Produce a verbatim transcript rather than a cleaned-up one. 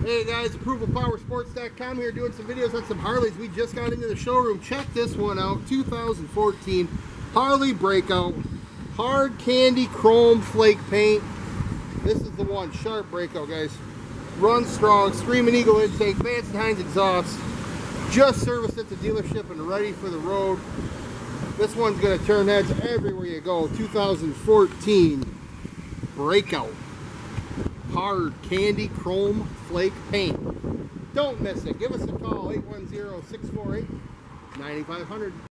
Hey guys, approval power sports dot com here doing some videos on some Harleys. We just got into the showroom. Check this one out. two thousand fourteen Harley Breakout. Hard candy chrome flake paint. This is the one. Sharp Breakout, guys. Run strong. Screaming Eagle intake. Vance and Hines exhaust. Just serviced at the dealership and ready for the road. This one's going to turn heads everywhere you go. two thousand fourteen Breakout. Hard candy chrome flake paint. Don't miss it. Give us a call, eight one zero, six four eight, nine five zero zero.